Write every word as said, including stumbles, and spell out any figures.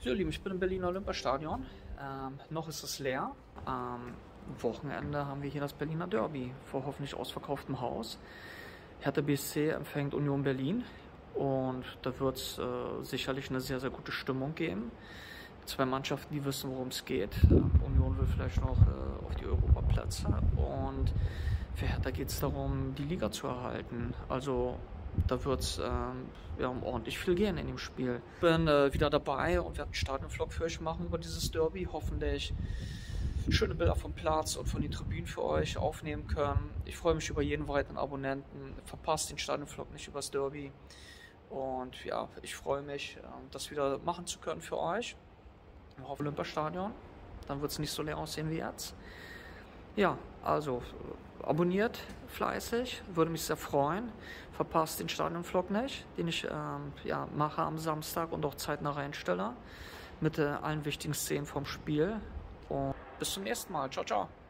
So, ihr Lieben, ich bin im Berliner Olympiastadion. Ähm, noch ist es leer. Am Wochenende haben wir hier das Berliner Derby vor hoffentlich ausverkauftem Haus. Hertha B S C empfängt Union Berlin und da wird es äh, sicherlich eine sehr, sehr gute Stimmung geben. Zwei Mannschaften, die wissen, worum es geht. Ähm, Union will vielleicht noch äh, auf die Europaplätze und für Hertha geht es darum, die Liga zu erhalten. Also da wird es ähm, ja, um ordentlich viel gehen in dem Spiel. Ich bin äh, wieder dabei und werde einen Stadionvlog für euch machen über dieses Derby. Hoffentlich schöne Bilder vom Platz und von den Tribünen für euch aufnehmen können. Ich freue mich über jeden weiteren Abonnenten. Verpasst den Stadionvlog nicht übers Derby. Und ja, ich freue mich, äh, das wieder machen zu können für euch. Im Olympiastadion. Dann wird es nicht so leer aussehen wie jetzt. Ja, also abonniert fleißig, würde mich sehr freuen. Verpasst den Stadionvlog nicht, den ich ähm, ja, mache am Samstag und auch zeitnah reinstelle. Mit äh, allen wichtigen Szenen vom Spiel. Und bis zum nächsten Mal. Ciao, ciao.